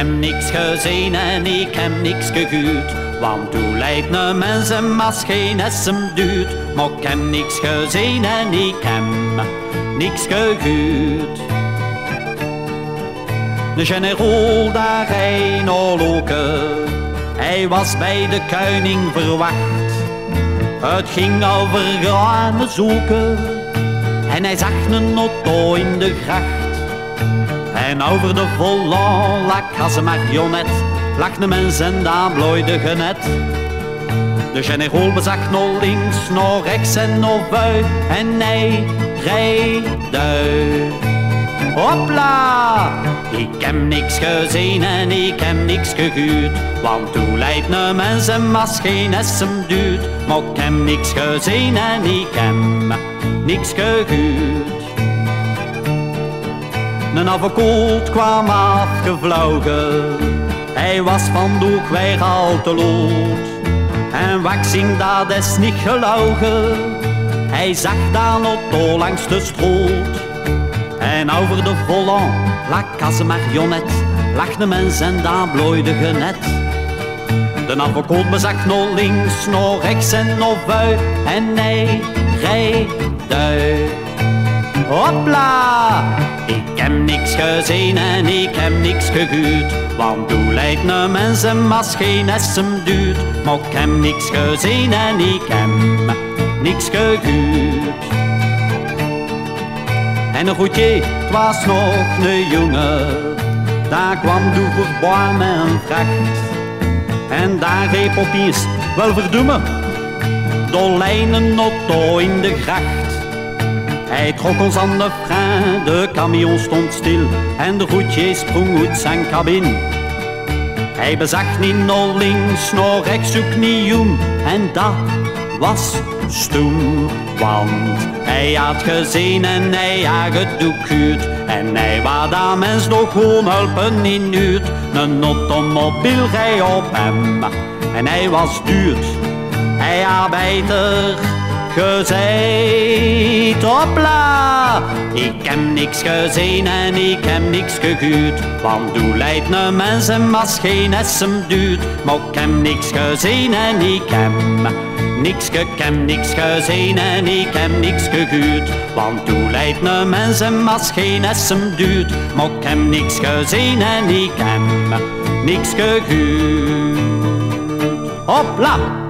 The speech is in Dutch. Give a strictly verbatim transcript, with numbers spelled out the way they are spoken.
heb niks gezien en ik heb niks gehuurd. Want hoe leidt een mens hem als geen hem duurt? Maar ik heb niks gezien en ik heb niks gehuurd. De generaal daar heen loken, hij was bij de koning verwacht. Het ging over granen zoeken en hij zag een auto in de gracht. En over de volant lag als een marionet, lag een mens en daar bloeide genet. De generaal bezag naar links, naar rechts en naar buiten en hij reed. Hopla! Ik heb niks gezien en ik heb niks gehuurd. Want hoe leidt een mens hem als geen hem duurt? Maar ik heb niks gezien en ik heb niks gehuurd. Een advocaat kwam afgevlogen, hij was van doek weer al te lood. En waxing dat is niet gelogen, hij zag daar auto langs de stroot. En over de volant lag als een marionet, lag de mens en daar bloeide genet. De advocaat bezag naar links, naar rechts en naar buiten en hij reed. Hopla! Ik heb niks gezien en ik heb niks gehuurd. Want hoe leidt een mens hem als geen hem duurt? Maar ik heb niks gezien en ik heb niks gehuurd. En een goedje, het was nog een jongen, daar kwam door voorbij met een vracht. En daar reep opeens, wel verdoemen, door lijnen auto in de gracht. Hij trok ons aan de frein, de camion stond stil en de routier sprong uit zijn cabine. Hij bezag niet naar links, naar rechts, ook niet om en dat was stoem. Want hij had gezien en hij had gedoekuurd en hij wou dat mens nog gewoon helpen in nuurt. Een automobiel rij op hem en hij was duurt. Hij had beter gezegd, hopla! Ik heb niks gezien en ik heb niks gehuurd. Want hoe leidt een mens hem als geen hem duurt? Maar ik heb niks gezien en ik heb niks, ik heb niks gezien en ik heb niks gehuurd. Want hoe leidt een mens hem als geen hem duurt? Maar ik heb niks gezien en ik heb niks gehuurd. Hopla!